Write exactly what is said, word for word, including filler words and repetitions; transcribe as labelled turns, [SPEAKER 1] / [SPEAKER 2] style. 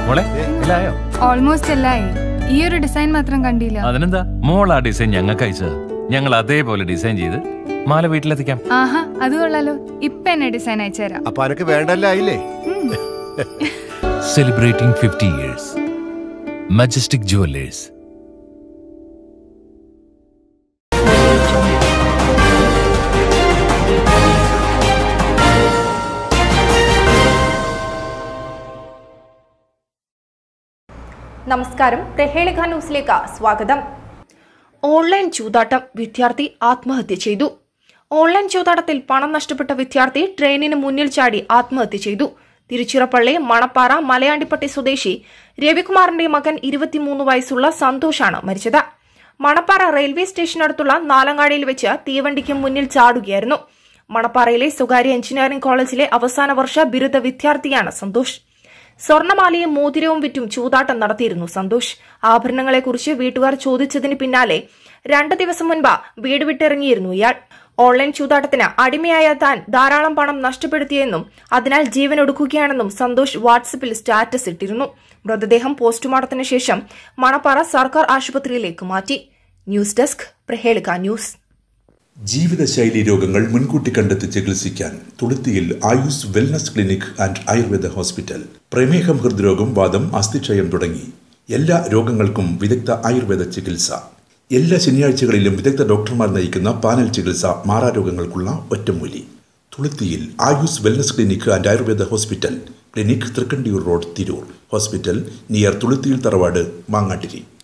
[SPEAKER 1] Almost എല്ലായി. ഈ ഒരു design മാത്രം കണ്ടില്ല.
[SPEAKER 2] അതിനെന്താ, മോൾ ആ ഡിസൈൻ ഞങ്ങൾക്ക് അയച്ചത്. ഞങ്ങൾ അതേപോലെ ഡിസൈൻ ചെയ്ത് മാല വീട്ടിലെത്തിക്കാം.
[SPEAKER 1] ആഹാ, അത് കൊള്ളാലോ. ഇപ്പൊ എന്നെ ഡിസൈൻ അയച്ചുതരാം.
[SPEAKER 3] അപ്പൊ അനക്ക് വേണ്ടല്ലേ?
[SPEAKER 2] Celebrating fifty years Majestic Jewellers.
[SPEAKER 4] നമസ്കാരം, പ്രഹേളിക ന്യൂസിലേക്ക് സ്വാഗതം. ഓൺലൈൻ ചൂതാട്ടം, വിദ്യാർത്ഥി ആത്മഹത്യ ചെയ്തു. ഓൺലൈൻ ചൂതാട്ടത്തിൽ പണം നഷ്ടപ്പെട്ട വിദ്യാർത്ഥി ട്രെയിനിന് മുന്നിൽ ചാടി ആത്മഹത്യ ചെയ്തു. തിരുച്ചിറപ്പള്ളി മണപ്പാറ മലയാണ്ടിപ്പട്ടി സ്വദേശി രവികുമാറിന്റെ മകൻ ഇരുപത്തിമൂന്ന് വയസ്സുള്ള സന്തോഷാണ് മരിച്ചത്. മണപ്പാറ റെയിൽവേ സ്റ്റേഷനടുത്തുള്ള നാലങ്ങാടിയിൽ വെച്ച് തീവണ്ടിക്ക് മുന്നിൽ ചാടുകയായിരുന്നു. മണപ്പാറയിലെ സ്വകാര്യ എഞ്ചിനീയറിംഗ് കോളേജിലെ അവസാന വർഷ ബിരുദ വിദ്യാർത്ഥിയാണ് സന്തോഷ്. സ്വർണമാലയും മോതിരവും വിറ്റും ചൂതാട്ടം നടത്തിയിരുന്നു സന്തോഷ്. ആഭരണങ്ങളെക്കുറിച്ച് വീട്ടുകാർ ചോദിച്ചതിന് പിന്നാലെ രണ്ടു ദിവസം മുൻപ് വീട് വിട്ടിറങ്ങിയിരുന്നു ഇയാൾ. ഓൺലൈൻ ചൂതാട്ടത്തിന് അടിമയായ താൻ ധാരാളം പണം നഷ്ടപ്പെടുത്തിയെന്നും അതിനാൽ ജീവനൊടുക്കുകയാണെന്നും സന്തോഷ് വാട്സപ്പിൽ സ്റ്റാറ്റസ് ഇട്ടിരുന്നു. മൃതദേഹം പോസ്റ്റ്മോർട്ടത്തിന് ശേഷം മണപ്പാറ സർക്കാർ ആശുപത്രിയിലേക്ക് മാറ്റി. News desk, Prahelika news.
[SPEAKER 5] ജീവിതശൈലി രോഗങ്ങൾ മുൻകൂട്ടി കണ്ടെത്തി ചികിത്സിക്കാൻ തുളുത്തിയിൽ Ayus wellness clinic and Ayurveda hospital. പ്രമേഹം, ഹൃദ്രോഗം, വാദം, അസ്ഥിക്ഷയം തുടങ്ങി എല്ലാ രോഗങ്ങൾക്കും വിദഗ്ധ ആയുർവേദ ചികിത്സ. എല്ലാ ശനിയാഴ്ചകളിലും വിദഗ്ധ ഡോക്ടർമാർ നയിക്കുന്ന പാനൽ ചികിത്സ മാറാരോഗങ്ങൾക്കുള്ള ഒറ്റമൂലി. തുളുത്തിയിൽ Ayus wellness clinic and Ayurveda hospital. Clinic Thrikkandiyur road, Tirur. Hospital near തുളുത്തിയിൽ തറവാട്, മാങ്ങാട്ടിരി.